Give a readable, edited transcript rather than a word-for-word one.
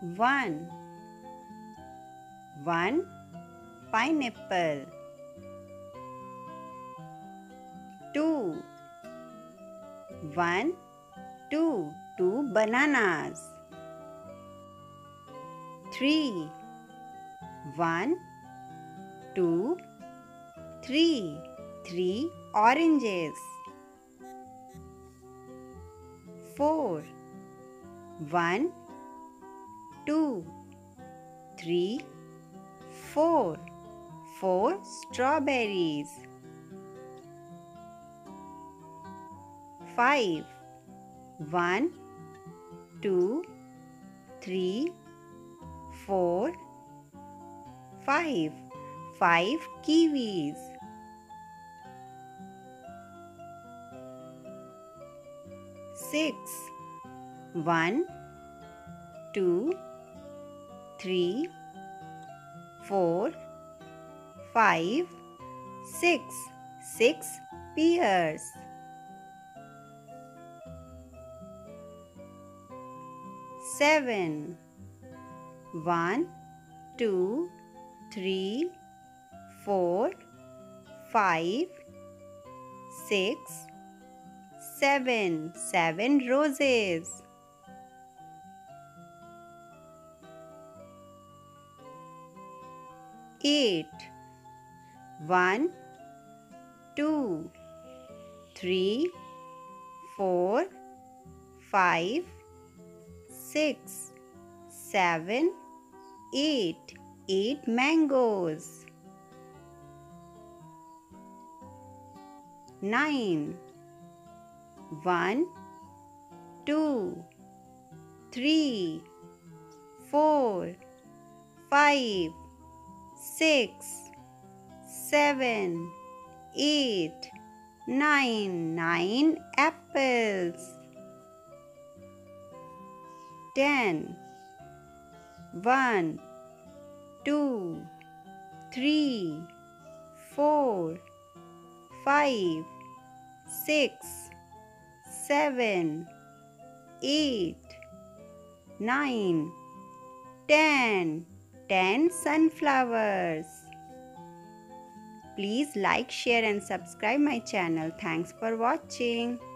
1. 1 pineapple. 2. 1, 2, 2 bananas. 3. 1, 2, 3, 3 oranges. 4. 1, 2, 3, 4, 4 strawberries. 5. 1, 2, 3, 4, 5, 5 kiwis. 6. 1, 2, 3, 4, 5, 6, 6 pears. 7. 1, 2, 3, 4, 5, 6, 7, 7 roses. 8. 1, 2, 3, 4, 5, 6, 7, 8, 8 mangoes. 9. 1, 2, 3, 4, 5, 6, 7, 8, 9, 9 apples. 10. 1, 2, 3, 4, 5, 6, 7, 8, 9, 10, 10 sunflowers. Please like, share and subscribe my channel. Thanks for watching.